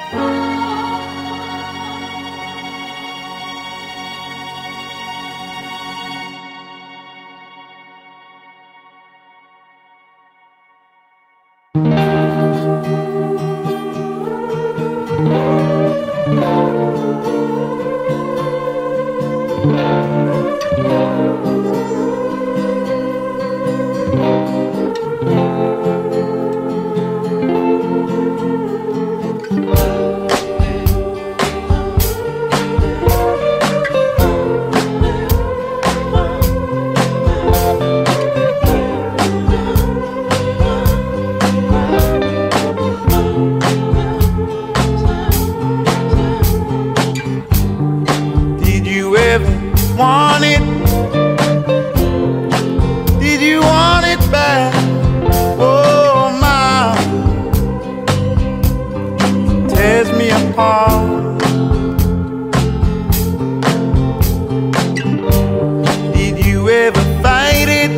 Want it? Did you want it back? Oh my, tears me apart. Did you ever fight it?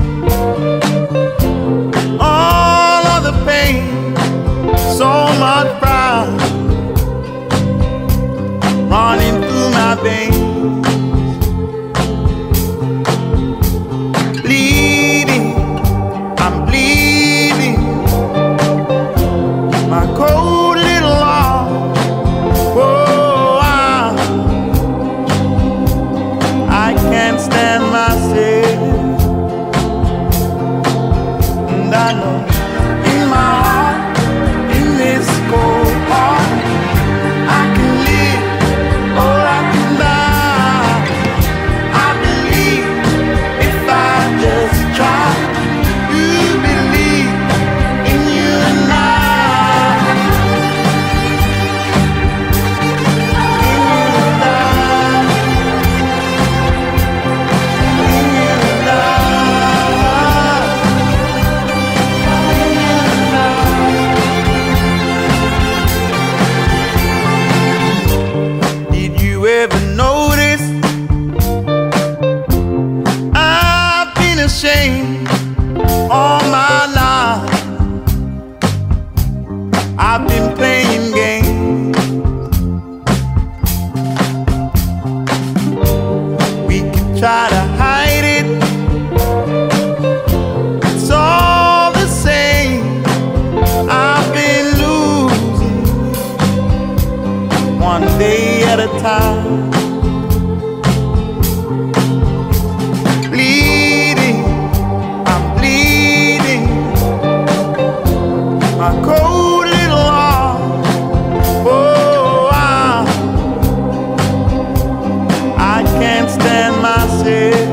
All of the pain, so much pride running through my veins. All my life I've been playing games. We could try to hide it, it's all the same. I've been losing one day at a time. My cold little heart, oh, I can't stand myself.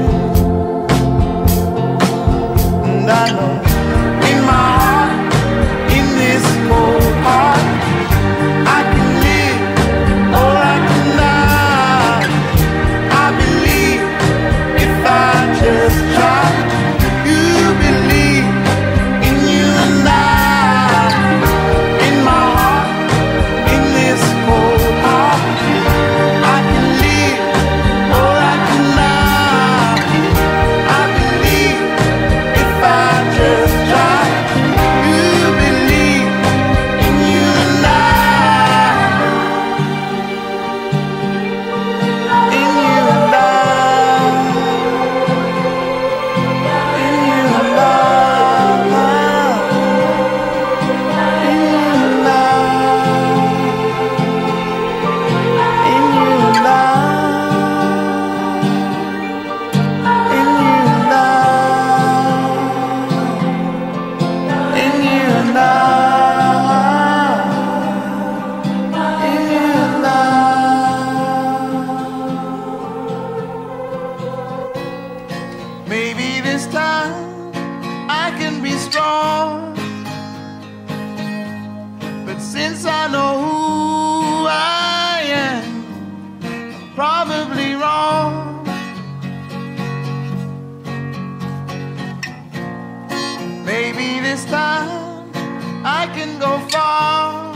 And I know in my heart, in this cold heart, I can live or I can die. I believe if I just try. You believe in you and I. Maybe this time I can be strong, but since I know who I am, I'm probably wrong. Maybe this time I can go far.